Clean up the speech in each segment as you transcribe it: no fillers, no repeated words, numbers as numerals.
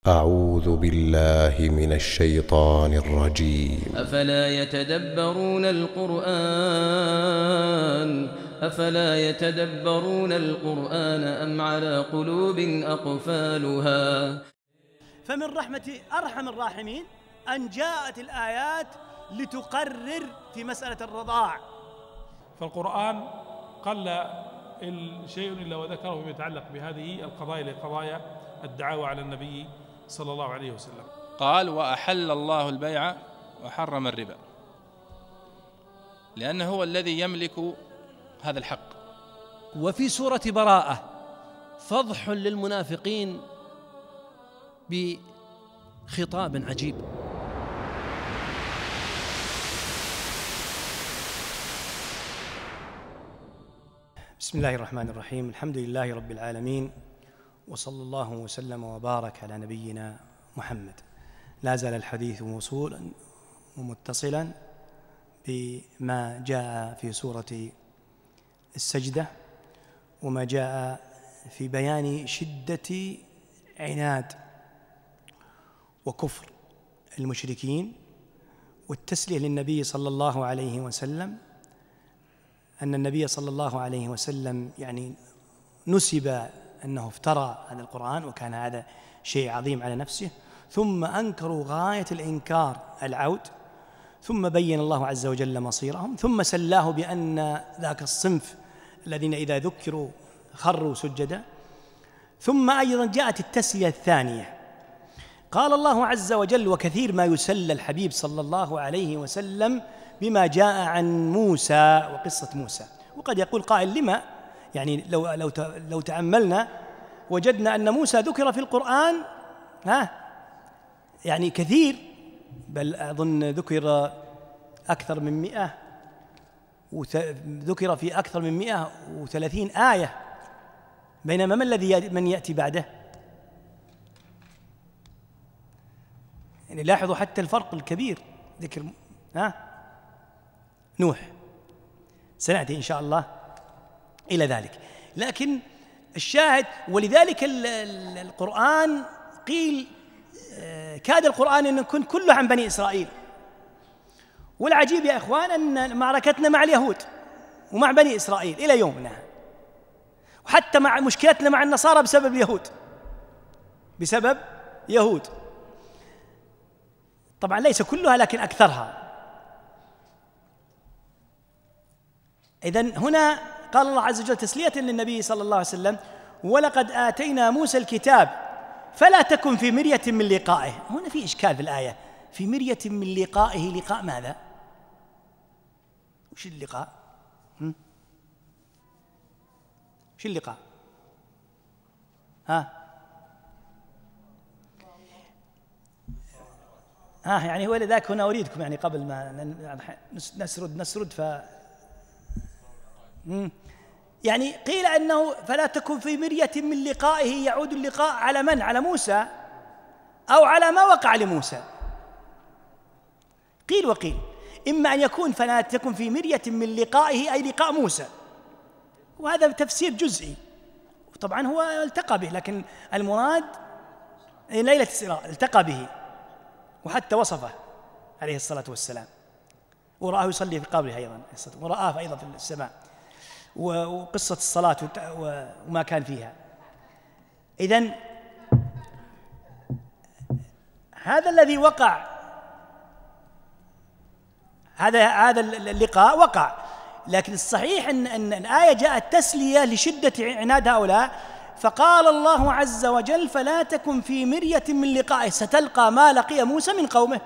أعوذ بالله من الشيطان الرجيم. أفلا يتدبرون القرآن أم على قلوب أقفالها. فمن رحمة أرحم الراحمين أن جاءت الآيات لتقرر في مسألة الرضاع. فالقرآن قل شيء إلا وذكره فيما يتعلق بهذه القضايا لقضايا الدعاوى على النبي صلى الله عليه وسلم. قال: وأحل الله البيع وحرم الربا، لأنه هو الذي يملك هذا الحق. وفي سورة براءة فضح للمنافقين بخطاب عجيب. بسم الله الرحمن الرحيم. الحمد لله رب العالمين، وصلى الله وسلم وبارك على نبينا محمد. لا زال الحديث موصولا ومتصلا بما جاء في سورة السجدة، وما جاء في بيان شدة عناد وكفر المشركين، والتسلية للنبي صلى الله عليه وسلم، أن النبي صلى الله عليه وسلم نسب أنه افترى هذا القرآن، وكان هذا شيء عظيم على نفسه. ثم أنكروا غاية الإنكار العود، ثم بين الله عز وجل مصيرهم، ثم سلاه بأن ذاك الصنف الذين إذا ذكروا خروا سجدا. ثم أيضا جاءت التسلية الثانية، قال الله عز وجل: وكثير ما يسلى الحبيب صلى الله عليه وسلم بما جاء عن موسى وقصة موسى. وقد يقول قائل: لما؟ لو تأملنا وجدنا أن موسى ذكر في القرآن كثير، بل أظن ذكر أكثر من 100، ذكر في أكثر من 130 آية، بينما من يأتي بعده؟ لاحظوا حتى الفرق الكبير. ذكر نوح، سنأتي إن شاء الله إلى ذلك. لكن الشاهد، ولذلك القرآن قيل كاد القرآن أن يكون كله عن بني إسرائيل. والعجيب يا إخوان أن معركتنا مع اليهود ومع بني إسرائيل إلى يومنا، وحتى مع مشكلتنا مع النصارى بسبب يهود. طبعا ليس كلها لكن أكثرها. إذن هنا قال الله عز وجل تسلية للنبي صلى الله عليه وسلم: ولقد آتينا موسى الكتاب فلا تكن في مرية من لقائه. هنا في إشكال في الآية، في مرية من لقائه، لقاء ماذا؟ وش اللقاء؟ وش اللقاء؟ ولذلك هنا أريدكم قبل ما نسرد قيل أنه فلا تكن في مرية من لقائه، يعود اللقاء على من؟ على موسى، أو على ما وقع لموسى. قيل وقيل، إما أن يكون فلا تكن في مرية من لقائه أي لقاء موسى، وهذا تفسير جزئي، طبعا هو التقى به، لكن المراد ليلة الإسراء التقى به، وحتى وصفه عليه الصلاة والسلام، ورآه يصلي في قبره أيضا، ورآه أيضا في السماء، وقصة الصلاة وما كان فيها. إذن هذا الذي وقع، هذا اللقاء وقع، لكن الصحيح أن الآية جاءت تسلية لشدة عناد هؤلاء. فقال الله عز وجل: فلا تكن في مرية من لقائه، ستلقى ما لقي موسى من قومه،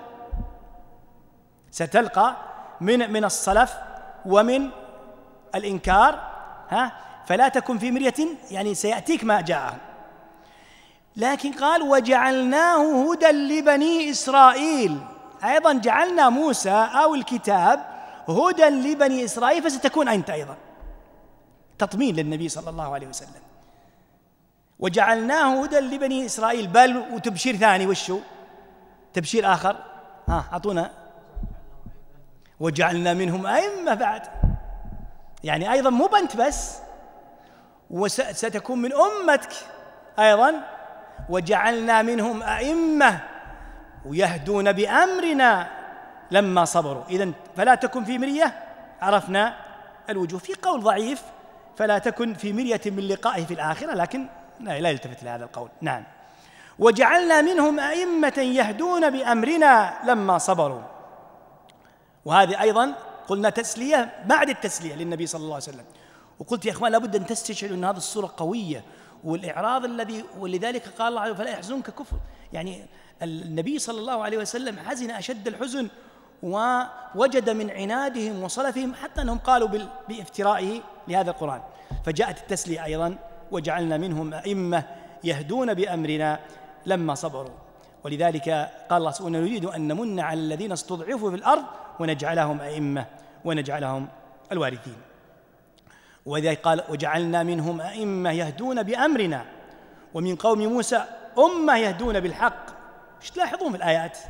ستلقى من الصلف ومن الإنكار. فلا تكن في مرية، سيأتيك ما جاءهم. لكن قال: وجعلناه هدى لبني إسرائيل. أيضا جعلنا موسى أو الكتاب هدى لبني إسرائيل، فستكون أنت أيضا تطمين للنبي صلى الله عليه وسلم. وجعلناه هدى لبني إسرائيل، بل وتبشير ثاني، وشو تبشير آخر؟ أعطونا. وجعلنا منهم أئمة بعد، أيضا مو بنت بس، وستكون من أمتك أيضا وجعلنا منهم أئمة ويهدون بأمرنا لما صبروا. إذن فلا تكن في مرية، عرفنا الوجوه. في قول ضعيف فلا تكن في مرية من لقائه في الآخرة، لكن لا يلتفت لهذا القول. نعم. وجعلنا منهم أئمة يهدون بأمرنا لما صبروا. وهذه أيضا قلنا تسلية بعد التسلية للنبي صلى الله عليه وسلم. وقلت يا إخوان لابد أن تستشعروا أن هذه الصورة قوية، والإعراض الذي ولذلك قال الله فلا يحزنك كفر. يعني النبي صلى الله عليه وسلم حزن أشد الحزن، ووجد من عنادهم وصلفهم حتى أنهم قالوا بافترائه لهذا القرآن. فجاءت التسلية أيضا وجعلنا منهم أئمة يهدون بأمرنا لما صبروا. ولذلك قال الله سبحانه نريد أن نمن على الذين استضعفوا في الأرض ونجعلهم أئمة ونجعلهم الوارثين. وذلك قال وجعلنا منهم أئمة يهدون بأمرنا ومن قوم موسى أمة يهدون بالحق. ايش تلاحظون في الآيات؟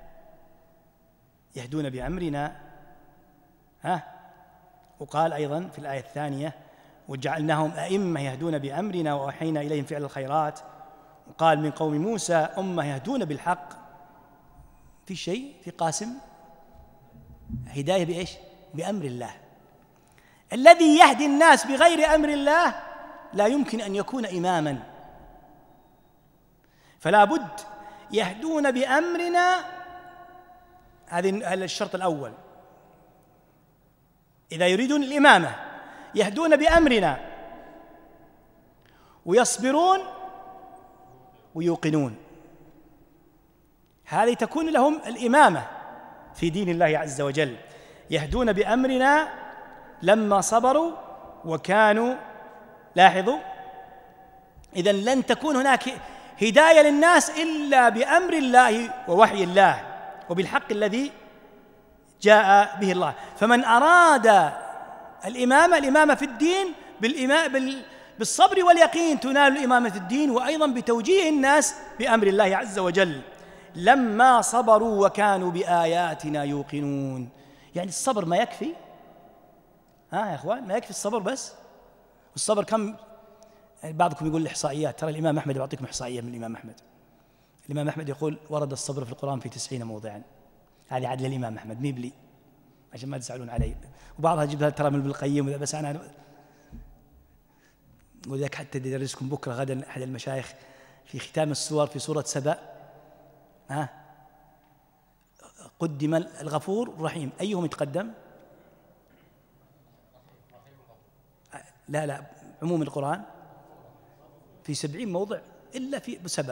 يهدون بأمرنا، وقال أيضا في الآية الثانية وجعلناهم أئمة يهدون بأمرنا وأوحينا إليهم فعل الخيرات. وقال من قوم موسى أمة يهدون بالحق. في شيء في قاسم هداية بإيش؟ بأمر الله. الذي يهدي الناس بغير أمر الله لا يمكن أن يكون إماما. فلا بد يهدون بأمرنا، هذا الشرط الأول إذا يريدون الإمامة، يهدون بأمرنا ويصبرون ويوقنون، هذه تكون لهم الإمامة في دين الله عز وجل. يهدون بأمرنا لما صبروا وكانوا، لاحظوا، إذن لن تكون هناك هداية للناس إلا بأمر الله ووحي الله وبالحق الذي جاء به الله. فمن أراد الإمامة في الدين بالصبر واليقين تنال الإمامة في الدين، وأيضا بتوجيه الناس بأمر الله عز وجل. لما صبروا وكانوا بآياتنا يوقنون. يعني الصبر ما يكفي، يا إخوان ما يكفي الصبر بس. والصبر كم؟ بعضكم يقول الإحصائيات، ترى الإمام أحمد يعطيكم إحصائية من الإمام أحمد. الإمام أحمد يقول ورد الصبر في القرآن في 90 موضعا. هذه عدل الإمام أحمد ميبلي عشان ما تزعلون علي. وبعضها جبتها ترى من ابن القيم، بس أنا وذاك حتى يدرسكم بكرة غدا أحد المشايخ في ختام السور في سورة سبأ، قدم الغفور الرحيم، أيهم يتقدم؟ لا عموم القرآن في 70 موضع إلا في سبأ.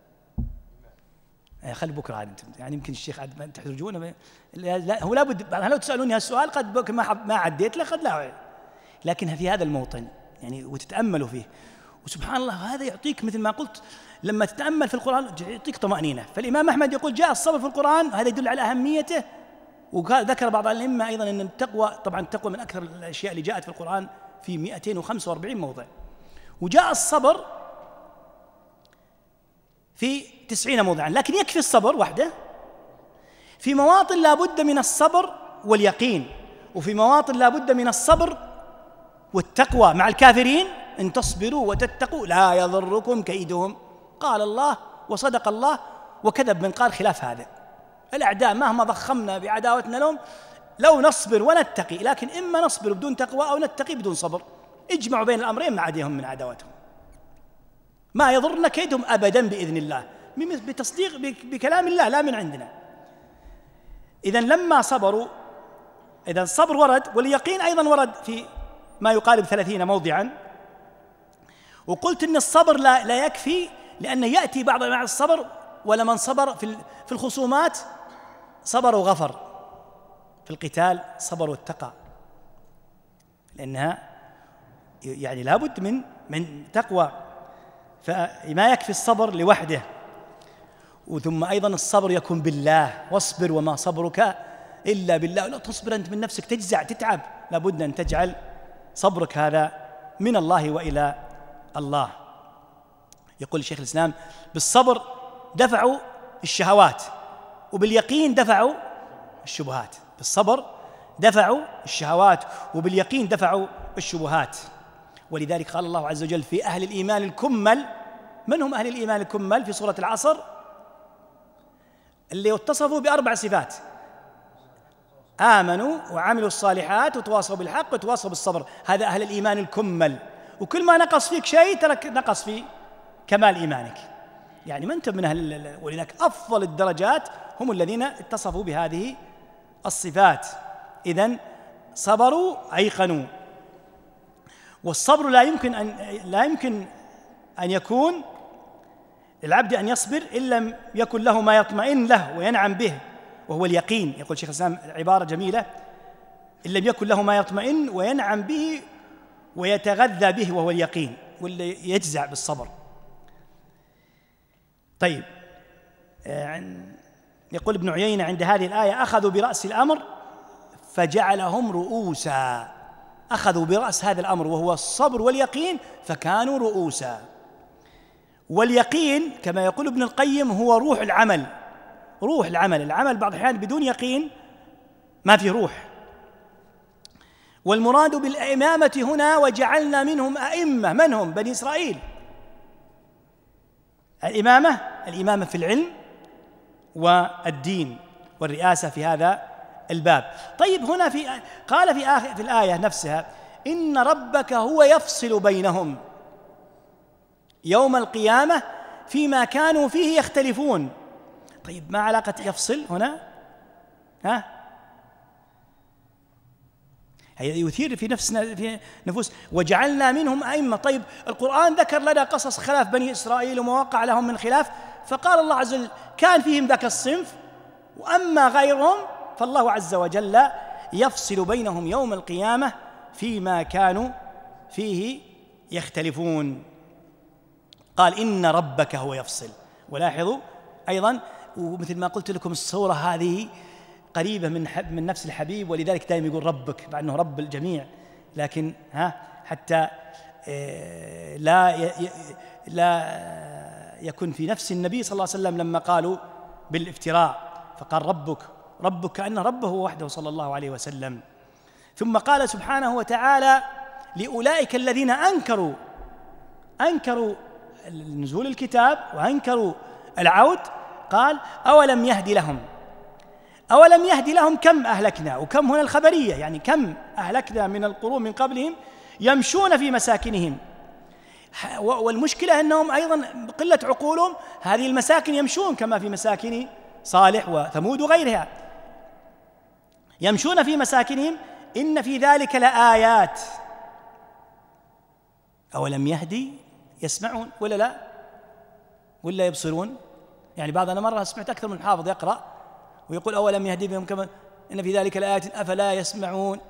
خلي بكرة عاد يعني يمكن الشيخ عاد ما تحرجون. لا هو لابد لو تسألوني هالسؤال قد ما عديت له قد لا، لكن في هذا الموطن يعني وتتأملوا فيه. وسبحان الله هذا يعطيك مثل ما قلت لما تتأمل في القرآن يعطيك طمأنينة. فالإمام أحمد يقول جاء الصبر في القرآن، هذا يدل على أهميته. وذكر بعض الأئمة أيضا أن التقوى، طبعا التقوى من أكثر الأشياء اللي جاءت في القرآن في 245 موضع، وجاء الصبر في 90 موضعا. لكن يكفي الصبر وحده؟ في مواطن لا بد من الصبر واليقين، وفي مواطن لا بد من الصبر والتقوى مع الكافرين. إن تصبروا وتتقوا لا يضركم كيدهم. قال الله وصدق الله وكذب من قال خلاف هذا. الأعداء مهما ضخمنا بعداوتنا لهم لو نصبر ونتقي، لكن إما نصبر بدون تقوى أو نتقي بدون صبر، اجمعوا بين الأمرين ما عديهم من عداوتهم. ما يضرنا كيدهم أبدا بإذن الله، بتصديق بكلام الله لا من عندنا. إذن لما صبروا، إذن الصبر ورد واليقين أيضا ورد في ما يقارب 30 موضعا. وقلت إن الصبر لا يكفي، لأنه يأتي بعض مع الصبر ولمن صبر في الخصومات صبر وغفر، في القتال صبر واتقى، لأنها يعني لابد من تقوى. فما يكفي الصبر لوحده، وثم أيضا الصبر يكون بالله. واصبر وما صبرك إلا بالله. لا تصبر أنت من نفسك تجزع تتعب، لابد أن تجعل صبرك هذا من الله وإلى الله. يقول شيخ الإسلام بالصبر دفعوا الشهوات، وباليقين دفعوا الشبهات. بالصبر دفعوا الشهوات وباليقين دفعوا الشبهات. ولذلك قال الله عز وجل في أهل الإيمان الكمل من هم أهل الإيمان الكمل في سورة العصر؟ اللي اتصفوا ب4 صفات: آمنوا وعملوا الصالحات وتواصوا بالحق وتواصوا بالصبر. هذا أهل الإيمان الكمل. وكل ما نقص فيك شيء ترك نقص في كمال إيمانك، يعني ما أنت من أهل. ولذلك أفضل الدرجات هم الذين اتصفوا بهذه الصفات. إذن صبروا أيقنوا. والصبر لا يمكن أن يكون للعبد أن يصبر إن لم يكن له ما يطمئن له وينعم به، وهو اليقين. يقول شيخ الإسلام عبارة جميلة: إن لم يكن له ما يطمئن وينعم به ويتغذى به، وهو اليقين، واللي يجزع بالصبر. طيب، يقول ابن عيينة عند هذه الآية: أخذوا برأس الأمر فجعلهم رؤوسا. أخذوا برأس هذا الأمر وهو الصبر واليقين فكانوا رؤوسا. واليقين كما يقول ابن القيم هو روح العمل. روح العمل. العمل بعض الأحيان بدون يقين ما في روح. والمراد بالإمامة هنا: وجعلنا منهم أئمة. من هم؟ بني إسرائيل. الإمامة في العلم والدين والرئاسة في هذا الباب. طيب، هنا قال في الآية نفسها: إن ربك هو يفصل بينهم يوم القيامة فيما كانوا فيه يختلفون. طيب، ما علاقة يفصل هنا؟ هي يثير في نفوس وجعلنا منهم أئمة. طيب، القرآن ذكر لنا قصص خلاف بني إسرائيل وما وقع لهم من خلاف، فقال الله عز وجل: كان فيهم ذاك الصنف، وأما غيرهم فالله عز وجل يفصل بينهم يوم القيامة فيما كانوا فيه يختلفون. قال: إن ربك هو يفصل. ولاحظوا أيضا، ومثل ما قلت لكم، الصورة هذه قريبة من نفس الحبيب، ولذلك دائما يقول ربك مع أنه رب الجميع، لكن حتى لا يكون في نفس النبي صلى الله عليه وسلم لما قالوا بالافتراء، فقال ربك كأنه ربه وحده صلى الله عليه وسلم. ثم قال سبحانه وتعالى لأولئك الذين أنكروا نزول الكتاب وأنكروا العود، قال: أولم يهدي لهم كم أهلكنا. وكم هنا الخبرية، يعني كم أهلكنا من القرون من قبلهم يمشون في مساكنهم. والمشكلة أنهم أيضا بقلة عقولهم هذه المساكن يمشون كما في مساكن صالح وثمود وغيرها، يمشون في مساكنهم. إن في ذلك لآيات. أولم يهدي يسمعون ولا لا؟ ولا يبصرون؟ يعني أنا مرة سمعت أكثر من حافظ يقرأ ويقول: أولم يهدي بهم كما إن في ذلك لآيات أفلا يسمعون.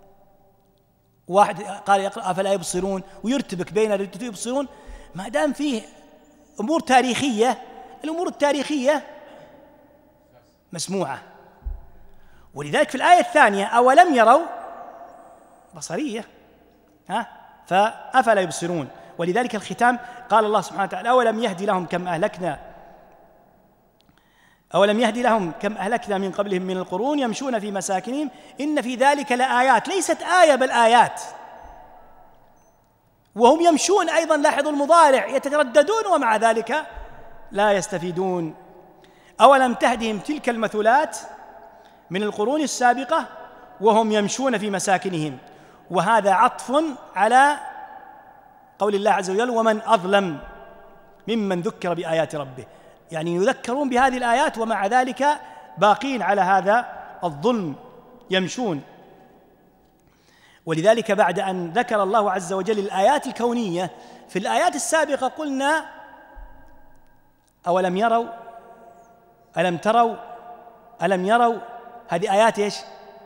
واحد قال يقرأ أفلا يبصرون، ويرتبك بين يبصرون. ما دام فيه أمور تاريخية، الأمور التاريخية مسموعة. ولذلك في الآية الثانية: أولم يروا، بصرية، فأفلا يبصرون. ولذلك الختام قال الله سبحانه وتعالى: أولم يهدي لهم كم أهلكنا من قبلهم من القرون يمشون في مساكنهم إن في ذلك لآيات. ليست آية بل آيات. وهم يمشون أيضا، لاحظوا المضارع، يترددون ومع ذلك لا يستفيدون. أولم تهدهم تلك المثلات من القرون السابقة وهم يمشون في مساكنهم. وهذا عطف على قول الله عز وجل: ومن أظلم ممن ذكر بآيات ربه. يعني يذكرون بهذه الآيات ومع ذلك باقين على هذا الظلم، يمشون. ولذلك بعد أن ذكر الله عز وجل الآيات الكونية في الآيات السابقة قلنا: أولم يروا، ألم تروا، ألم يروا. هذه آيات إيش؟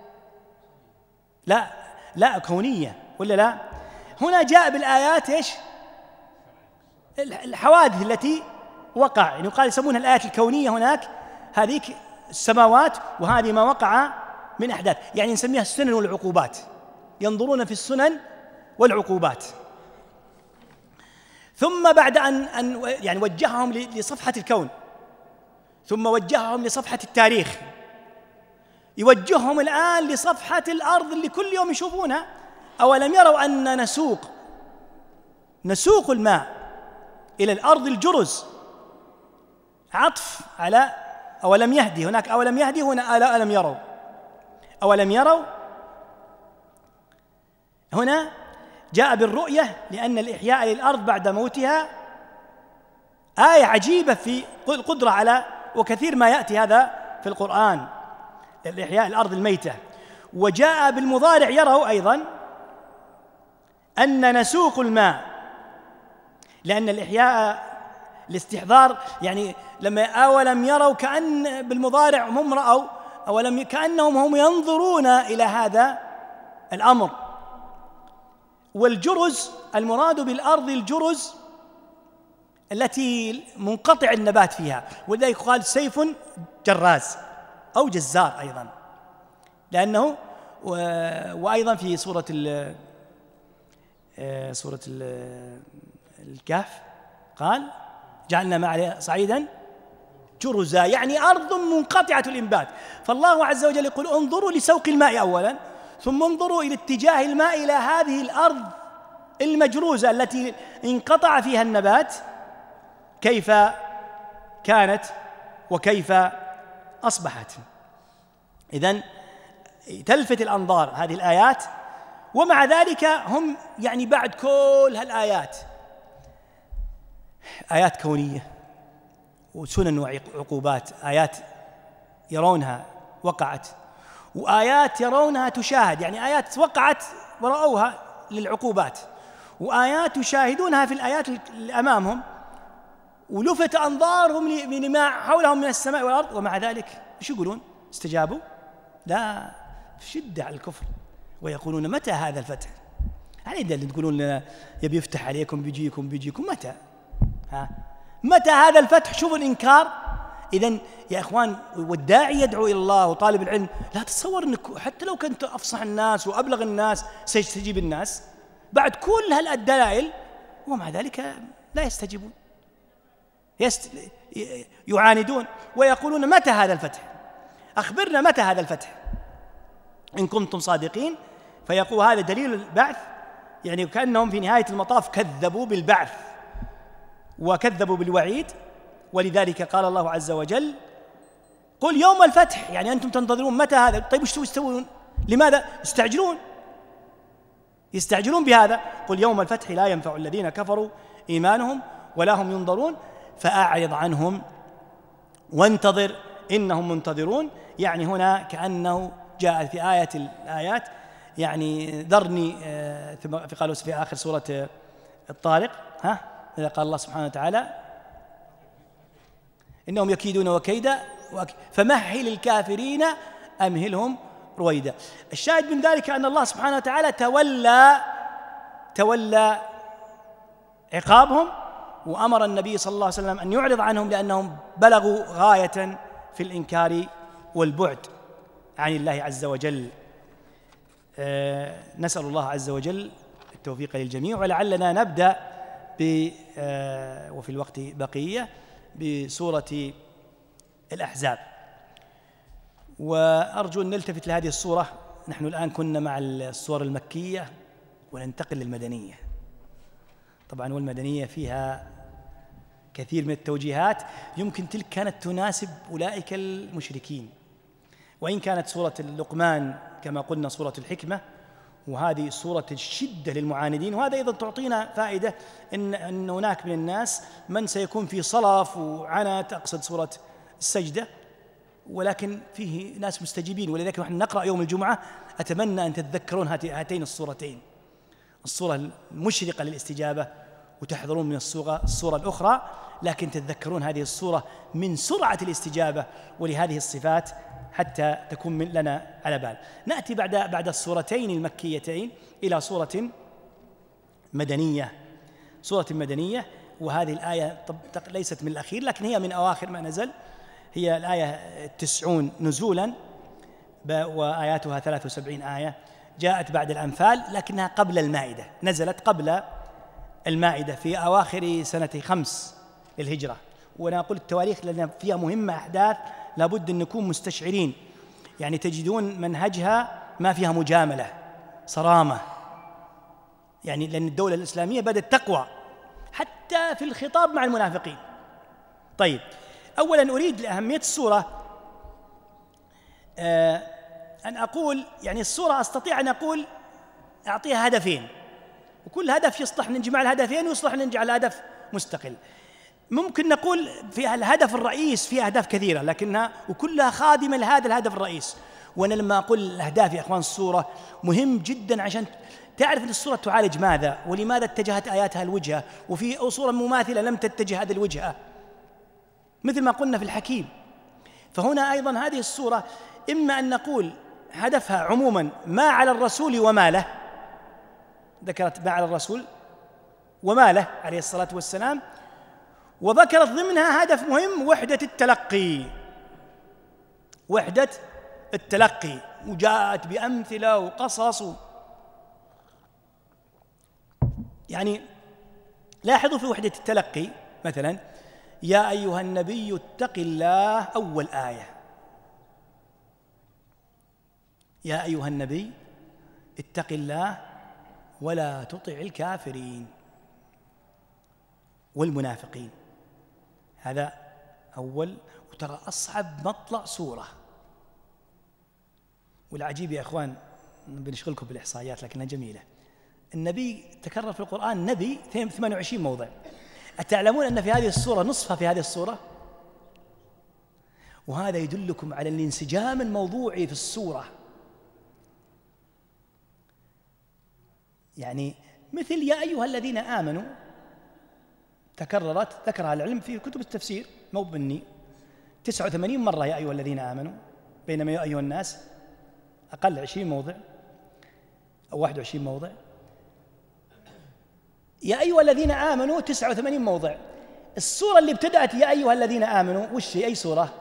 لا كونية ولا لا؟ هنا جاء بالآيات إيش؟ الحوادث التي وقع، يعني قال يسمونها الآيات الكونية هناك، هذيك السماوات، وهذه ما وقع من أحداث، يعني نسميها السنن والعقوبات. ينظرون في السنن والعقوبات. ثم بعد أن يعني وجههم لصفحة الكون، ثم وجههم لصفحة التاريخ، يوجههم الآن لصفحة الأرض اللي كل يوم يشوفونها. أولم يروا أن نسوق الماء إلى الأرض الجرز، عطف على أولم يهدي، هناك أولم يهدي، هنا ألم يروا. أولم يروا هنا جاء بالرؤية، لأن الإحياء للأرض بعد موتها آية عجيبة في القدرة على، وكثير ما يأتي هذا في القرآن، الإحياء الأرض الميتة. وجاء بالمضارع يروا أيضا أن نسوق الماء، لأن الإحياء الاستحضار، يعني لما أولم يروا كأن بالمضارع هم رأوا، أولم كأنهم هم ينظرون إلى هذا الأمر. والجرز المراد بالأرض الجرز التي منقطع النبات فيها، ولذلك قال سيف جراز أو جزار أيضا، لأنه وأيضا في سورة الكهف قال جعلنا ما عليها صعيدا جرزا، يعني أرض منقطعة الإنبات. فالله عز وجل يقول انظروا لسوق الماء أولا، ثم انظروا إلى اتجاه الماء إلى هذه الأرض المجروزة التي انقطع فيها النبات، كيف كانت وكيف أصبحت. إذن تلفت الأنظار هذه الآيات. ومع ذلك هم يعني بعد كل هالآيات، آيات كونية وسنن وعقوبات، آيات يرونها وقعت، وآيات يرونها تشاهد، يعني آيات وقعت ورأوها للعقوبات، وآيات يشاهدونها في الآيات اللي أمامهم، ولفت أنظارهم لما حولهم من السماء والأرض. ومع ذلك إيش يقولون؟ استجابوا؟ لا، في شدة على الكفر، ويقولون متى هذا الفتح؟ يعني اللي تقولون لنا يبي يفتح عليكم بيجيكم متى؟ متى هذا الفتح؟ شوفوا الإنكار. إذن يا إخوان، والداعي يدعو إلى الله وطالب العلم لا تتصور أنك حتى لو كنت أفصح الناس وأبلغ الناس سيستجيب الناس بعد كل هالدلائل، ومع ذلك لا يستجيبون، يعاندون ويقولون متى هذا الفتح؟ أخبرنا متى هذا الفتح إن كنتم صادقين. فيقول هذا دليل البعث، يعني كأنهم في نهاية المطاف كذبوا بالبعث وكذبوا بالوعيد. ولذلك قال الله عز وجل قل يوم الفتح، يعني أنتم تنتظرون متى هذا؟ طيب وش يستوون؟ لماذا يستعجلون بهذا؟ قل يوم الفتح لا ينفع الذين كفروا إيمانهم ولا هم ينظرون فأعرض عنهم وانتظر إنهم منتظرون. يعني هنا كأنه جاء في آية الآيات يعني ذرني، في قالوا في آخر سورة الطارق، إذا قال الله سبحانه وتعالى إنهم يكيدون وكيدا فمهل الكافرين أمهلهم رويدا. الشاهد من ذلك أن الله سبحانه وتعالى تولى عقابهم، وأمر النبي صلى الله عليه وسلم أن يعرض عنهم لأنهم بلغوا غاية في الإنكار والبعد عن الله عز وجل. نسأل الله عز وجل التوفيق للجميع. ولعلنا نبدأ وفي الوقت بقية بسورة الأحزاب، وأرجو أن نلتفت لهذه السورة. نحن الآن كنا مع السور المكية وننتقل للمدنية. طبعا والمدنية فيها كثير من التوجيهات، يمكن تلك كانت تناسب أولئك المشركين، وإن كانت سورة اللقمان كما قلنا سورة الحكمة، وهذه سورة الشدة للمعاندين. وهذا أيضا تعطينا فائدة أن هناك من الناس من سيكون في صلف وعنت، أقصد سورة السجدة، ولكن فيه ناس مستجيبين. ولذلك نحن نقرأ يوم الجمعة أتمنى أن تتذكرون هاتين الصورتين، الصورة المشرقة للاستجابة، وتحذرون من الصورة الأخرى، لكن تتذكرون هذه الصورة من سرعة الاستجابة ولهذه الصفات حتى تكون لنا على بال. نأتي بعد السورتين المكيتين إلى سورة مدنية، وهذه الآية ليست من الأخير لكن هي من أواخر ما نزل، هي الآية 90 نزولا وآياتها 73 آية، جاءت بعد الأنفال لكنها قبل المائدة، نزلت قبل المائدة في أواخر سنة 5 للهجرة. وأنا أقول التواريخ لأن فيها مهمة، أحداث لابد أن نكون مستشعرين، يعني تجدون منهجها ما فيها مجاملة، صرامة، يعني لأن الدولة الإسلامية بدأت تقوى حتى في الخطاب مع المنافقين. طيب، أولا أريد لأهمية السورة أن أقول يعني السورة أستطيع أن أقول أعطيها هدفين، وكل هدف يصلح نجمع الهدفين ويصلح نجعل هدف مستقل. ممكن نقول في الهدف الرئيس في أهداف كثيرة لكنها وكلها خادمة لهذا الهدف الرئيس. وأنا لما أقول الأهداف يا إخوان السورة مهم جدا عشان تعرف أن السورة تعالج ماذا ولماذا اتجهت آياتها الوجهة، وفي صورة مماثلة لم تتجه هذه الوجهة مثل ما قلنا في الحكيم. فهنا أيضا هذه السورة إما أن نقول هدفها عموما ما على الرسول وما له، ذكرت ما على الرسول وما له عليه الصلاة والسلام، وذكرت ضمنها هدف مهم وحدة التلقي، وحدة التلقي، وجاءت بأمثلة وقصص. يعني لاحظوا في وحدة التلقي مثلا يا أيها النبي اتق الله، أول آية يا أيها النبي اتق الله ولا تطع الكافرين والمنافقين. هذا أول، وترى أصعب مطلع سورة. والعجيب يا إخوان بنشغلكم بالإحصائيات لكنها جميلة، النبي تكرر في القرآن نبي 28 موضع. أتعلمون أن في هذه السورة نصفها في هذه السورة؟ وهذا يدلكم على الانسجام الموضوعي في السورة. يعني مثل يا أيها الذين آمنوا تكررت، ذكرها العلم في كتب التفسير مو مني 89 مرة يا أيها الذين آمنوا، بينما يا أيها الناس أقل 20 موضع أو 21 موضع. يا أيها الذين آمنوا 89 موضع. السورة اللي ابتدأت يا أيها الذين آمنوا وش هي؟ أي سورة؟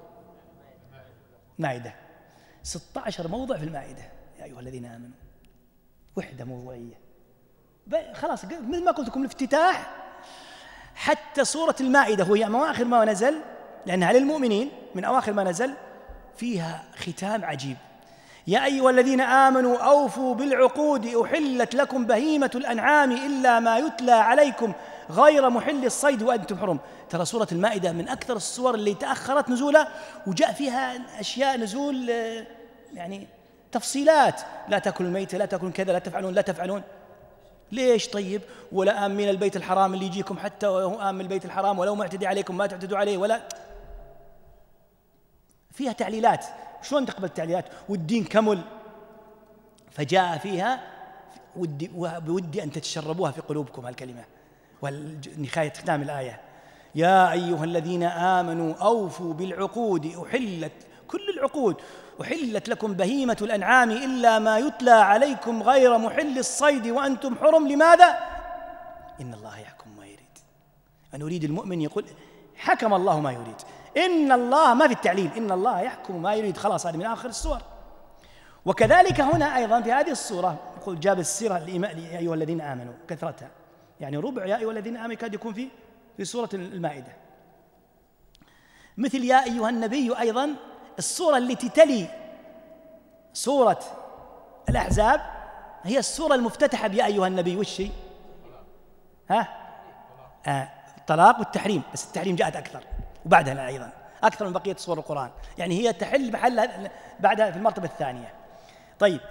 مائدة. 16 موضع في المائدة يا أيها الذين آمنوا، وحدة موضوعية. خلاص مثل ما قلت لكم الافتتاح حتى سورة المائدة وهي من أواخر ما نزل لأنها للمؤمنين من أواخر ما نزل، فيها ختام عجيب. يا أيها الذين آمنوا أوفوا بالعقود أحلت لكم بهيمة الأنعام إلا ما يتلى عليكم غير محل الصيد وأنتم حرم. ترى سورة المائدة من أكثر السور اللي تأخرت نزولها وجاء فيها أشياء نزول يعني تفصيلات، لا تأكل الميتة، لا تأكل كذا، لا تفعلون، لا تفعلون. ليش طيب؟ ولا آمن البيت الحرام اللي يجيكم حتى وهو آمن البيت الحرام ولو معتدي عليكم ما تعتدوا عليه، ولا فيها تعليلات. شلون تقبل التعليلات والدين كمل؟ فجاء فيها بودي أن تتشربوها في قلوبكم هالكلمة ونهاية ختام الآية يا أيها الذين آمنوا أوفوا بالعقود أحلت كل العقود أحلت لكم بهيمة الأنعام إلا ما يتلى عليكم غير محل الصيد وأنتم حرم. لماذا؟ إن الله يحكم ما يريد. أنا أريد المؤمن يقول حكم الله ما يريد. إن الله ما في التعليل، إن الله يحكم ما يريد. خلاص هذه من آخر السور. وكذلك هنا أيضا في هذه السورة يقول جاب السيرة يا أيها الذين آمنوا كثرتها، يعني ربع يا أيها الذين آمنوا كاد يكون في سورة المائدة. مثل يا أيها النبي أيضا السورة التي تلي سورة الأحزاب هي السورة المفتتحة بيا أيها النبي. وش هي؟ الطلاق والتحريم، بس التحريم جاءت أكثر وبعدها أيضا أكثر من بقية سور القرآن، يعني هي تحل محل بعدها في المرتبة الثانية. طيب،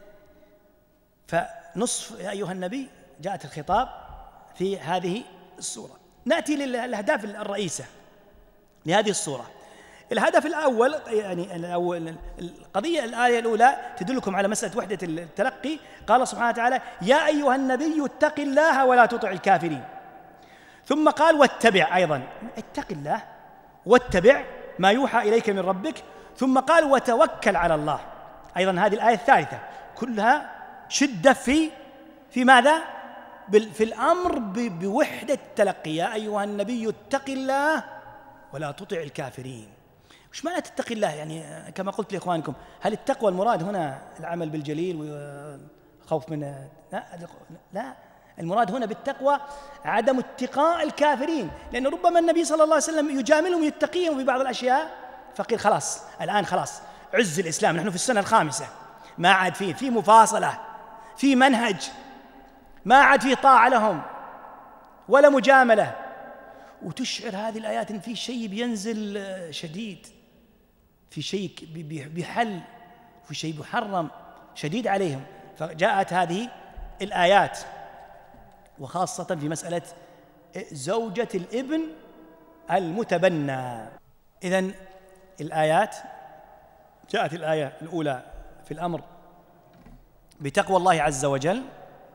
فنصف يا أيها النبي جاءت الخطاب في هذه السورة. نأتي للأهداف الرئيسة لهذه السورة. الهدف الأول يعني القضية الآية الأولى تدلكم على مسألة وحدة التلقي. قال سبحانه وتعالى يا أيها النبي اتق الله ولا تطع الكافرين، ثم قال واتبع أيضا اتق الله واتبع ما يوحى إليك من ربك، ثم قال وتوكل على الله. أيضا هذه الآية الثالثة كلها شدة في ماذا؟ في الأمر بوحدة التلقي. يا أيها النبي اتق الله ولا تطع الكافرين. وش معنى تتقي الله؟ يعني كما قلت لإخوانكم هل التقوى المراد هنا العمل بالجليل وخوف من لا، المراد هنا بالتقوى عدم اتقاء الكافرين، لأن ربما النبي صلى الله عليه وسلم يجاملهم يتقيهم في بعض الأشياء فقيل خلاص الآن خلاص عز الإسلام، نحن في السنة الخامسة ما عاد في مفاصلة، في منهج، ما عاد في طاعة لهم، ولا مجاملة، وتشعر هذه الآيات إن في شيء بينزل شديد، في شيء بيحل، في شيء محرم شديد عليهم. فجاءت هذه الآيات، وخاصة في مسألة زوجة الابن المتبنى. إذن الآيات، جاءت الآية الأولى في الأمر بتقوى الله عز وجل،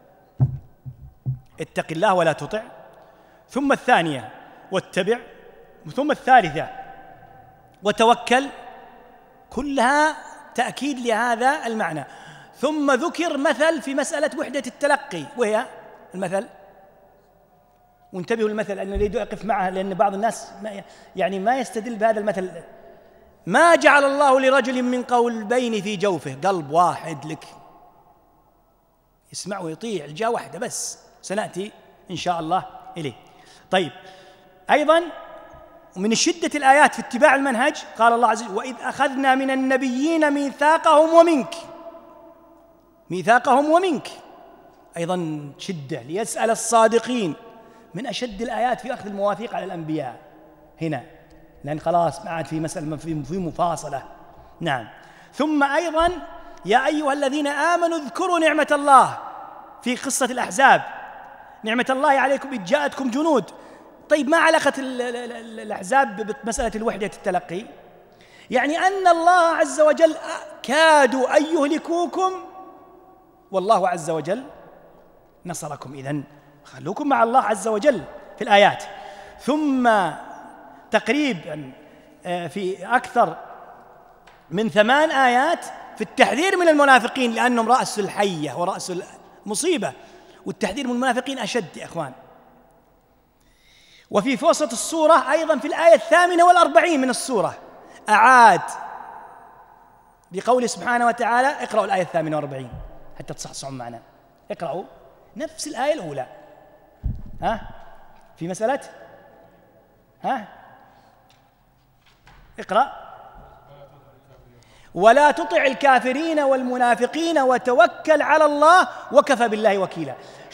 اتق الله ولا تطع، ثم الثانية واتبع، ثم الثالثة وتوكل، كلها تأكيد لهذا المعنى. ثم ذكر مثل في مسألة وحدة التلقي، وهي المثل، وانتبهوا المثل أن نريد أقف معه، لأن بعض الناس ما يستدل بهذا المثل. ما جعل الله لرجل من قلبين في جوفه، قلب واحد لك يسمع ويطيع، الجهة واحدة بس، سنأتي إن شاء الله إليه. طيب، أيضا من شدة الآيات في اتباع المنهج قال الله عز وجل: وإذ أخذنا من النبيين ميثاقهم ومنك، أيضا شدة ليسأل الصادقين، من أشد الآيات في أخذ المواثيق على الأنبياء هنا، لأن خلاص ما عاد في مسألة، في مفاصلة. نعم. ثم أيضا يا أيها الذين آمنوا اذكروا نعمة الله في قصة الأحزاب، نعمة الله عليكم إذ جاءتكم جنود. طيب، ما علاقة الأحزاب بمسألة الوحدة التلقي؟ يعني أن الله عز وجل كادوا أن يهلكوكم والله عز وجل نصركم. إذن خلوكم مع الله عز وجل في الآيات. ثم تقريبا في أكثر من 8 آيات في التحذير من المنافقين، لأنهم رأس الحية ورأس المصيبة، والتحذير من المنافقين أشد يا إخوان. وفي وسط السورة أيضا في الآية 48 من السورة أعاد بقوله سبحانه وتعالى: اقرأوا الآية 48 حتى تصحصحون معنا، اقرأوا نفس الآية الأولى، في مسألة اقرأ: ولا تطع الكافرين والمنافقين وتوكل على الله وكفى بالله وكيلا.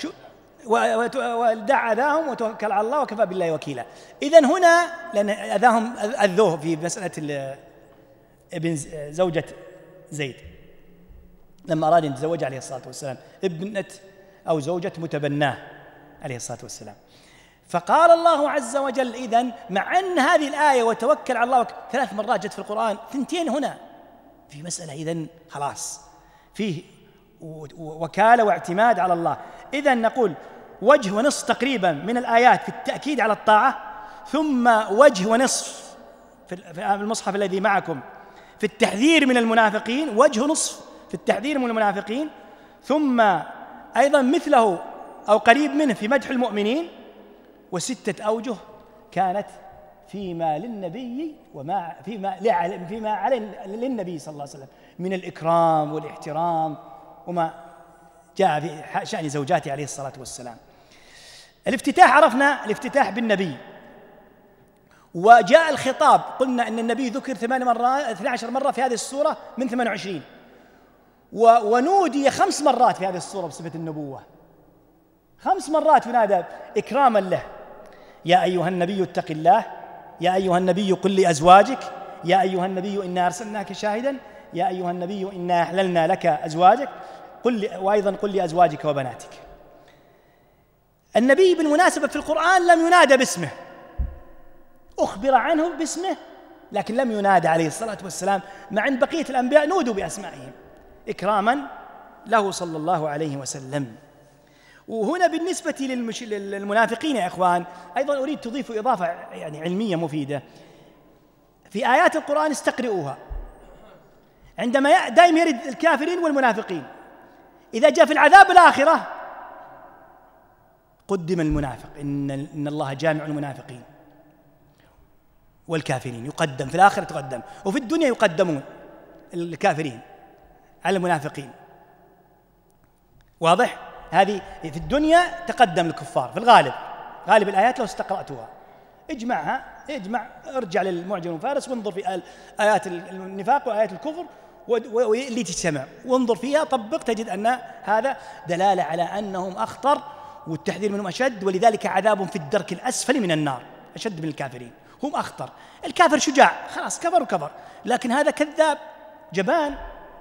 ودع أذاهم وتوكل على الله وكفى بالله وكيلا. إذن هنا لأن أذاهم أذوه في مسألة ابن زوجة زيد لما أراد أن يتزوج عليه الصلاة والسلام ابنة أو زوجة متبناه عليه الصلاة والسلام. فقال الله عز وجل: إذن مع أن هذه الآية وتوكل على الله 3 مرات جت في القرآن، 2 هنا في مسألة، إذن خلاص فيه وكالة واعتماد على الله. إذن نقول وجه ونصف تقريبا من الآيات في التأكيد على الطاعة، ثم وجه ونصف في المصحف الذي معكم في التحذير من المنافقين، وجه نصف في التحذير من المنافقين، ثم أيضا مثله أو قريب منه في مدح المؤمنين، و6 أوجه كانت فيما للنبي وما فيما على للنبي صلى الله عليه وسلم من الإكرام والاحترام وما جاء في شأن زوجاته عليه الصلاة والسلام. الافتتاح عرفنا الافتتاح بالنبي، وجاء الخطاب، قلنا أن النبي ذكر 12 مرة في هذه السورة من 28، ونودي 5 مرات في هذه السورة بصفة النبوة، 5 مرات ينادى إكراما له: يا أيها النبي اتق الله، يا أيها النبي قل لأزواجك، يا أيها النبي إنا أرسلناك شاهدا، يا أيها النبي إنا أحللنا لك أزواجك، وأيضا قل لأزواجك وبناتك. النبي بالمناسبة في القرآن لم ينادى باسمه، أخبر عنه باسمه لكن لم ينادى عليه الصلاة والسلام، مع أن بقية الأنبياء نودوا بأسمائهم إكراما له صلى الله عليه وسلم. وهنا بالنسبة للمنافقين يا إخوان أيضا أريد تضيف إضافة يعني علمية مفيدة في آيات القرآن، استقرئوها عندما دائما يرد الكافرين والمنافقين، إذا جاء في العذاب الآخرة قدم المنافق، إن الله جامع المنافقين والكافرين، يقدم في الآخرة تقدم، وفي الدنيا يقدمون الكافرين على المنافقين. واضح؟ هذه في الدنيا تقدم الكفار في الغالب، غالب الآيات لو استقرأتها اجمع ارجع للمعجم الفارس وانظر في آيات النفاق وآيات الكفر واللي تجتمع، وانظر فيها طبق، تجد أن هذا دلالة على أنهم أخطر والتحذير منهم أشد، ولذلك عذاب في الدرك الأسفل من النار أشد من الكافرين، هم أخطر. الكافر شجاع خلاص كفر، لكن هذا كذاب جبان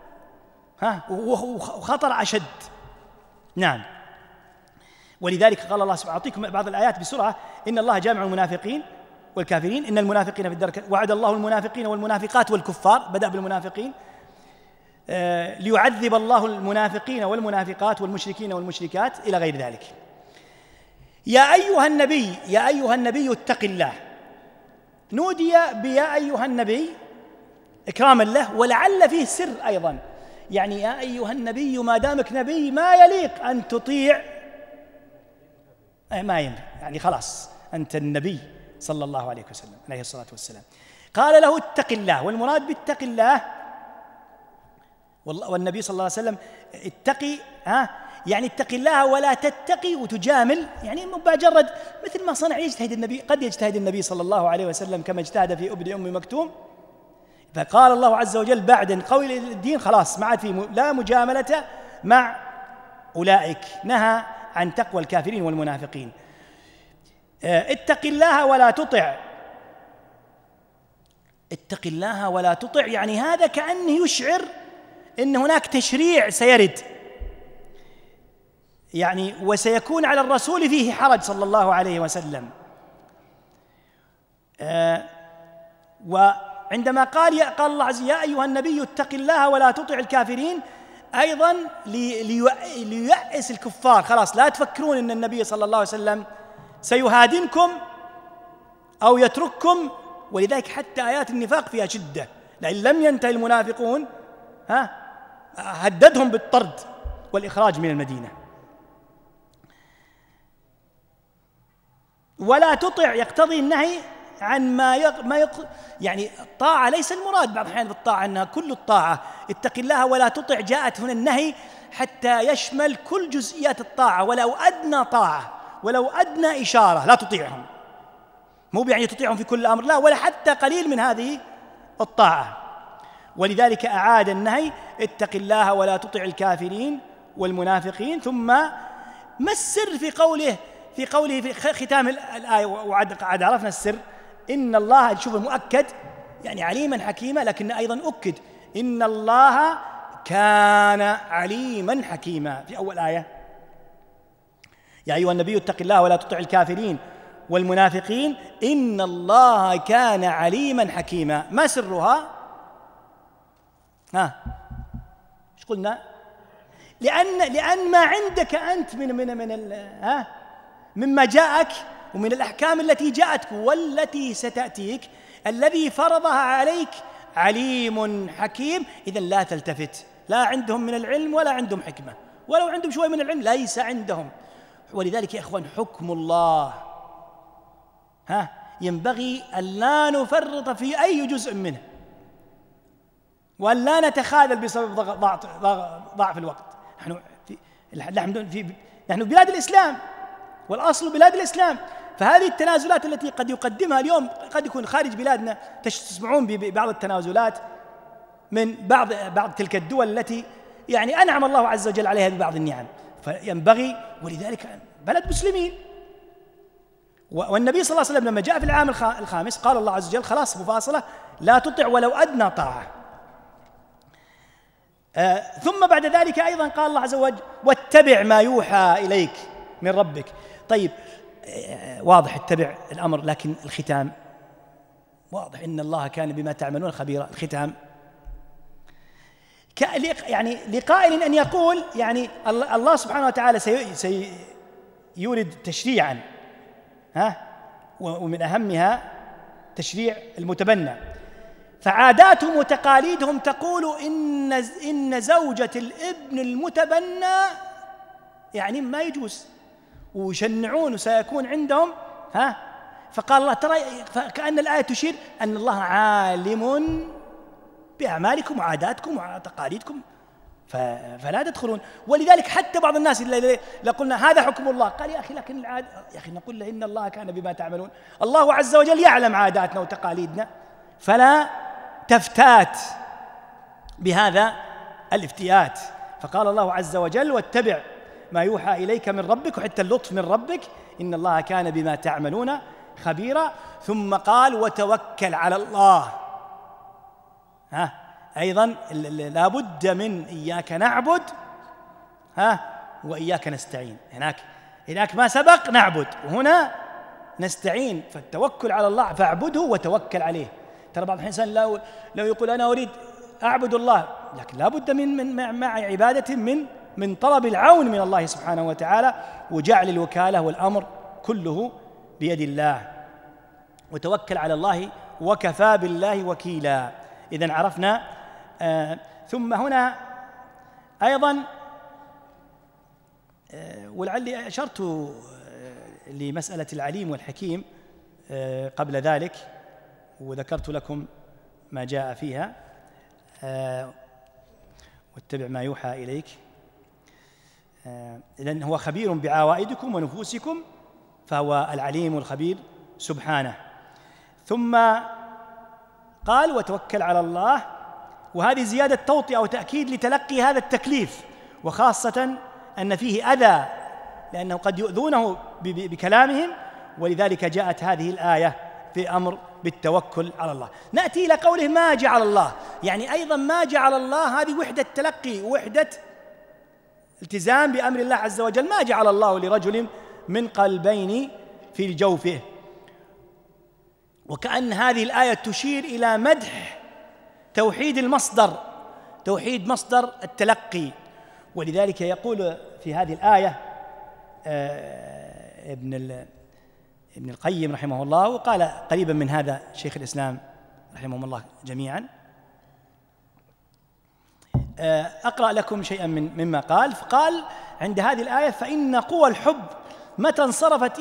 وخطر أشد. نعم، ولذلك قال الله سبحانه، أعطيكم بعض الآيات بسرعة: إن الله جامع المنافقين والكافرين، إن المنافقين في الدرك، وعد الله المنافقين والمنافقات والكفار، بدأ بالمنافقين، ليعذب الله المنافقين والمنافقات والمشركين والمشركات إلى غير ذلك. يا أيها النبي اتق الله، نودي بيا أيها النبي إكراما له، ولعل فيه سر أيضا، يعني يا أيها النبي ما دامك نبي ما يليق أن تطيع، ما ينبغي، يعني خلاص أنت النبي صلى الله عليه وسلم عليه الصلاة والسلام. قال له اتق الله، والمراد باتق الله والنبي صلى الله عليه وسلم اتقي، يعني اتق الله ولا تتقي وتجامل، يعني مجرد مثل ما صنع يجتهد النبي، قد يجتهد النبي صلى الله عليه وسلم كما اجتهد في ابن أم مكتوم، فقال الله عز وجل بعد قول الدين خلاص ما عاد في لا مجاملة مع أولئك، نهى عن تقوى الكافرين والمنافقين. اتق الله ولا تطع، اتق الله ولا تطع، يعني هذا كأنه يشعر إن هناك تشريع سيرد، يعني وسيكون على الرسول فيه حرج صلى الله عليه وسلم. وعندما قال الله عز وجل يا أيها النبي اتق الله ولا تطع الكافرين، أيضا لييأس الكفار، خلاص لا تفكرون أن النبي صلى الله عليه وسلم سيهادنكم أو يترككم، ولذلك حتى آيات النفاق فيها شدة، لئن لم ينتهي المنافقون هددهم بالطرد والإخراج من المدينة. ولا تطع يقتضي النهي عن يعني الطاعة ليس المراد بعض الأحيان بالطاعة أنها كل الطاعة، اتق الله ولا تطع جاءت هنا النهي حتى يشمل كل جزئيات الطاعة، ولو أدنى طاعة ولو أدنى إشارة لا تطيعهم، مو يعني تطيعهم في كل أمر، لا، ولا حتى قليل من هذه الطاعة. ولذلك أعاد النهي اتق الله ولا تطع الكافرين والمنافقين. ثم ما السر في قوله في ختام الآية، وعد عرفنا السر، إن الله، شوف المؤكد يعني عليما حكيما، لكن أيضا أكد إن الله كان عليما حكيما في أول آية، يا أيها النبي اتق الله ولا تطع الكافرين والمنافقين إن الله كان عليما حكيما. ما سرها؟ ايش قلنا؟ لأن ما عندك أنت مما جاءك ومن الأحكام التي جاءتك والتي ستأتيك الذي فرضها عليك عليم حكيم، إذن لا تلتفت، لا عندهم من العلم ولا عندهم حكمة، ولو عندهم شوي من العلم ليس عندهم. ولذلك يا إخوان حكم الله ينبغي أن لا نفرط في أي جزء منه، وأن لا نتخاذل بسبب ضعف الوقت. نحن بلاد الإسلام، والأصل بلاد الإسلام، فهذه التنازلات التي قد يقدمها اليوم قد يكون خارج بلادنا، تسمعون ببعض التنازلات من بعض تلك الدول التي يعني أنعم الله عز وجل عليها ببعض النعم، فينبغي، ولذلك بلد مسلمين. والنبي صلى الله عليه وسلم لما جاء في العام الخامس قال الله عز وجل خلاص مفاصلة، لا تطع ولو أدنى طاعة. ثم بعد ذلك أيضا قال الله عز وجل واتبع ما يوحى إليك من ربك. طيب واضح اتبع الأمر، لكن الختام واضح إن الله كان بما تعملون خبيرا. الختام يعني لقائل أن يقول يعني الله سبحانه وتعالى سيورد تشريعا، ومن أهمها تشريع المتبنى، فعاداتهم وتقاليدهم تقول إن زوجة الابن المتبنى يعني ما يجوز، ويشنعون وسيكون عندهم فقال الله ترى كأن الآية تشير أن الله عالم بأعمالكم وعاداتكم وتقاليدكم فلا تدخلون. ولذلك حتى بعض الناس اللي قلنا هذا حكم الله قال يا أخي لكن يا أخي نقول له إن الله كان بما تعملون، الله عز وجل يعلم عاداتنا وتقاليدنا، فلا تفتات بهذا الافتيات. فقال الله عز وجل واتبع ما يوحى إليك من ربك، وحتى اللطف من ربك، إن الله كان بما تعملون خبيرا. ثم قال وتوكل على الله. أيضا لا بد من إياك نعبد وإياك نستعين. هناك ما سبق نعبد، وهنا نستعين. فالتوكل على الله فاعبده وتوكل عليه. ترى بعض الإنسان لو يقول أنا أريد أعبد الله، لكن لا بد من مع عبادة من طلب العون من الله سبحانه وتعالى، وجعل الوكالة والأمر كله بيد الله. وتوكل على الله وكفى بالله وكيلا. إذن عرفنا. ثم هنا أيضا ولعلي أشرت لمسألة العليم والحكيم قبل ذلك، وذكرت لكم ما جاء فيها، واتبع ما يوحى إليك. إذن هو خبير بعوائدكم ونفوسكم، فهو العليم الخبير سبحانه. ثم قال وتوكل على الله، وهذه زيادة توطئة وتأكيد لتلقي هذا التكليف، وخاصة أن فيه أذى، لأنه قد يؤذونه بكلامهم، ولذلك جاءت هذه الآية في أمر بالتوكل على الله. نأتي إلى قوله ما جعل الله، يعني أيضا ما جعل الله هذه وحدة تلقي، وحدة التزام بأمر الله عز وجل. ما جعل الله لرجل من قلبين في جوفه، وكأن هذه الآية تشير إلى مدح توحيد المصدر، توحيد مصدر التلقي. ولذلك يقول في هذه الآية ابن القيم رحمه الله، وقال قريبا من هذا شيخ الإسلام رحمهم الله جميعا. أقرأ لكم شيئا مما قال. فقال عند هذه الآية فإن قوى الحب متى انصرفت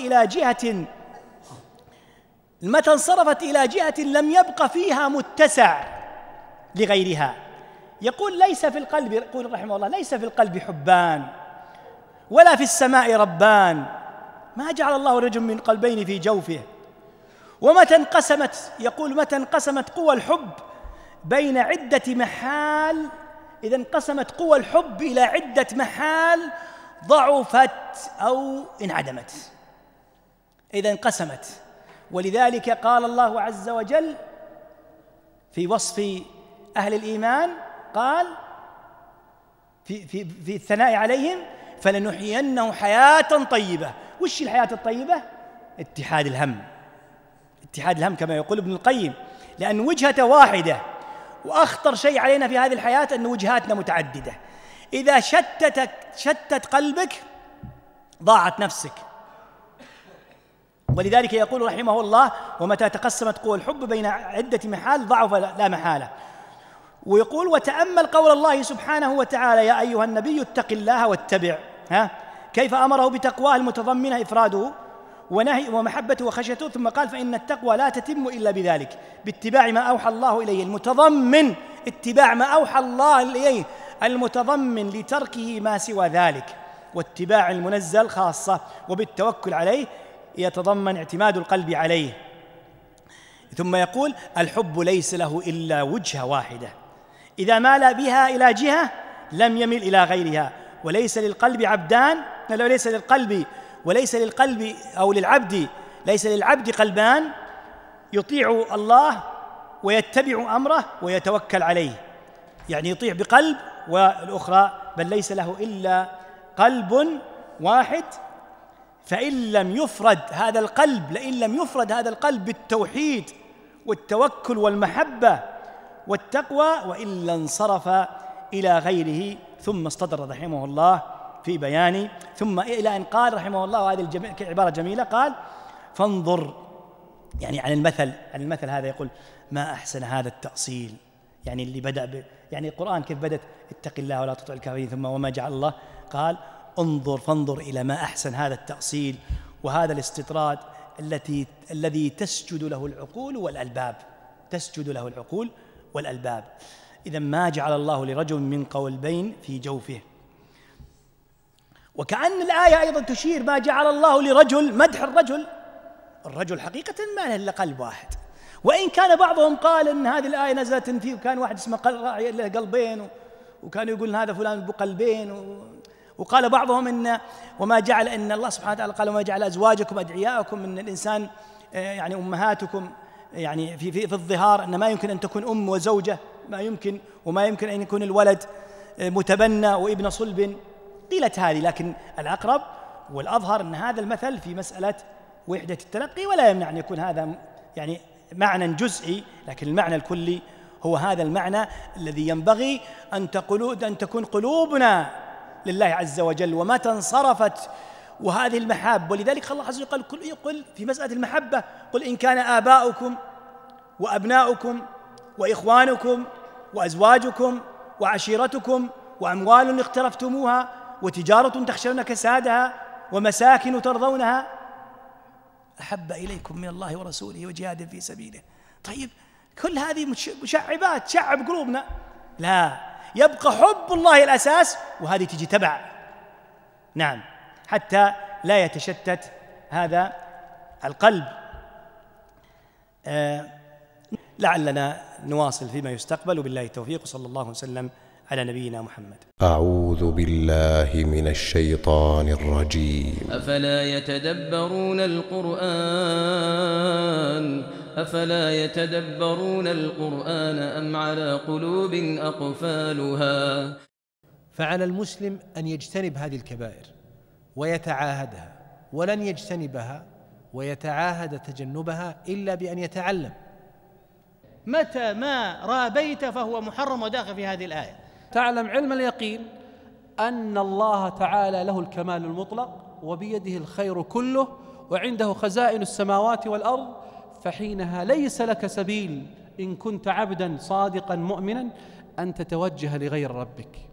إلى جهة لم يبق فيها متسع لغيرها. يقول ليس في القلب، يقول رحمه الله ليس في القلب حبان ولا في السماء ربان، ما جعل الله رجل من قلبين في جوفه. ومتى انقسمت، يقول متى انقسمت قوى الحب بين عدة محال، إذا انقسمت قوى الحب إلى عدة محال ضعفت أو انعدمت، إذا انقسمت. ولذلك قال الله عز وجل في وصف أهل الإيمان، قال في الثناء عليهم فلنحيينه حياة طيبة. وش الحياة الطيبة؟ اتحاد الهم، اتحاد الهم كما يقول ابن القيم، لأن وجهة واحدة، وأخطر شيء علينا في هذه الحياة أن وجهاتنا متعددة. إذا شتت قلبك ضاعت نفسك. ولذلك يقول رحمه الله ومتى تقسمت قوى الحب بين عدة محال ضعف لا محالة. ويقول وتأمل قول الله سبحانه وتعالى يا أيها النبي اتق الله واتبع، كيف أمره بتقواه المتضمنة إفراده ونهي ومحبته وخشيته، ثم قال فإن التقوى لا تتم إلا بذلك، باتباع ما أوحى الله إليه المتضمن، اتباع ما أوحى الله إليه المتضمن لتركه ما سوى ذلك، واتباع المنزل خاصة، وبالتوكل عليه يتضمن اعتماد القلب عليه. ثم يقول الحب ليس له إلا وجهة واحدة، إذا مال بها إلى جهة لم يمل إلى غيرها، وليس للقلب عبدان، وليس للقلب أو للعبد، ليس للعبد قلبان يطيع الله ويتبع أمره ويتوكل عليه، يعني يطيع بقلب والأخرى، بل ليس له إلا قلب واحد. فإن لم يفرد هذا القلب بالتوحيد والتوكل والمحبة والتقوى، وإلا انصرف إلى غيره. ثم استطرد رحمه الله في بيان، ثم إلى أن قال رحمه الله، وهذه عبارة جميلة، قال فانظر، يعني عن المثل هذا، يقول ما أحسن هذا التأصيل، يعني اللي بدأ يعني القرآن كيف بدأت اتق الله ولا تطع الكافرين، ثم وما جعل الله، قال فانظر إلى ما أحسن هذا التأصيل وهذا الاستطراد الذي تسجد له العقول والألباب، إذا ما جعل الله لرجل من قلبين في جوفه. وكأن الآية أيضا تشير ما جعل الله لرجل، مدح الرجل حقيقة ما له إلا قلب واحد، وإن كان بعضهم قال إن هذه الآية نزلت فيه، وكان واحد اسمه له قلبين، وكانوا يقولون هذا فلان بقلبين، وقال بعضهم إن الله سبحانه وتعالى قال وما جعل أزواجكم أدعياءكم، إن الإنسان يعني أمهاتكم يعني في الظهار، أن ما يمكن أن تكون أم وزوجة، ما يمكن، وما يمكن أن يكون الولد متبنى وابن صلب. قيلت هذه، لكن الأقرب والأظهر أن هذا المثل في مسألة وحدة التلقي، ولا يمنع أن يكون هذا يعني معنى جزئي، لكن المعنى الكلي هو هذا المعنى الذي ينبغي أن تكون قلوبنا لله عز وجل وما تنصرفت، وهذه المحبة. ولذلك الله عز وجل قل في مسألة المحبة قل إن كان آباؤكم وأبناؤكم وإخوانكم وأزواجكم وعشيرتكم وأموال اقترفتموها وتجارة تخشون كسادها ومساكن ترضونها أحب إليكم من الله ورسوله وجهاد في سبيله. طيب كل هذه مشعبات تشعب قلوبنا، لا، يبقى حب الله الأساس، وهذه تجي تبع، نعم، حتى لا يتشتت هذا القلب. لعلنا نواصل فيما يستقبل، وبالله التوفيق، صلى الله وسلم على نبينا محمد. أعوذ بالله من الشيطان الرجيم. أفلا يتدبرون القرآن أم على قلوب أقفالها. فعلى المسلم أن يجتنب هذه الكبائر ويتعاهدها، ولن يجتنبها ويتعاهد تجنبها إلا بأن يتعلم. متى ما رابيت فهو محرم وداخل في هذه الآية. تعلم علم اليقين أن الله تعالى له الكمال المطلق وبيده الخير كله وعنده خزائن السماوات والأرض، فحينها ليس لك سبيل إن كنت عبدا صادقا مؤمنا أن تتوجه لغير ربك.